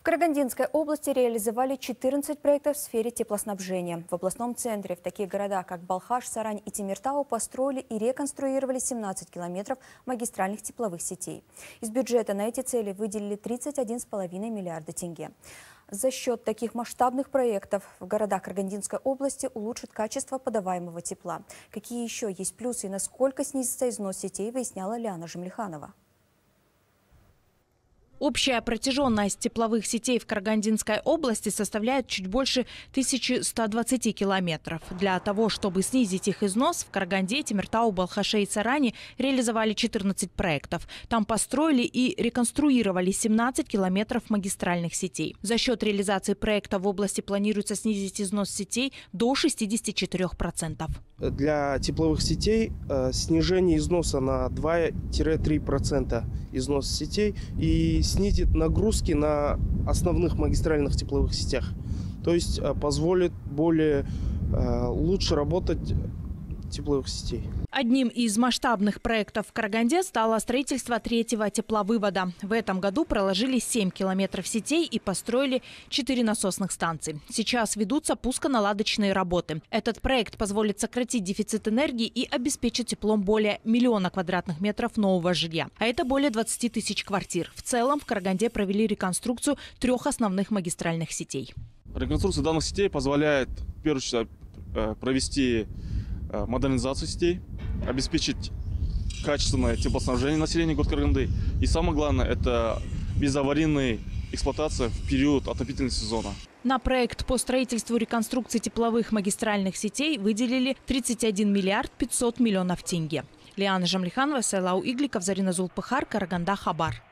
Карагандинской области реализовали 14 проектов в сфере теплоснабжения. В областном центре в таких городах, как Балхаш, Сарань и Темиртау, построили и реконструировали 17 километров магистральных тепловых сетей. Из бюджета на эти цели выделили 31,5 миллиарда тенге. За счет таких масштабных проектов в городах Карагандинской области улучшит качество подаваемого тепла. Какие еще есть плюсы и насколько снизится износ сетей, выясняла Лиана Жамлиханова. Общая протяженность тепловых сетей в Карагандинской области составляет чуть больше 1120 километров. Для того, чтобы снизить их износ, в Караганде, Темиртау, Балхаше и Саране реализовали 14 проектов. Там построили и реконструировали 17 километров магистральных сетей. За счет реализации проекта в области планируется снизить износ сетей до 64%. Для тепловых сетей снижение износа на 2-3% износ сетей и снизит нагрузки на основных магистральных тепловых сетях. То есть позволит лучше работать тепловых сетей. Одним из масштабных проектов в Караганде стало строительство 3-го тепловывода. В этом году проложили 7 километров сетей и построили 4 насосных станции. Сейчас ведутся пусконаладочные работы. Этот проект позволит сократить дефицит энергии и обеспечить теплом более 1 миллиона квадратных метров нового жилья. А это более 20 тысяч квартир. В целом в Караганде провели реконструкцию 3 основных магистральных сетей. Реконструкция данных сетей позволяет, в первую очередь, провести модернизацию сетей, обеспечить качественное теплоснабжение населения города Караганды. И самое главное, это безаварийная эксплуатация в период отопительного сезона. На проект по строительству и реконструкции тепловых магистральных сетей выделили 31 миллиард 500 миллионов тенге. Лиана Жамлиханова, Сайлау Игликов, Зарина Зулпыхар, Караганда, Хабар.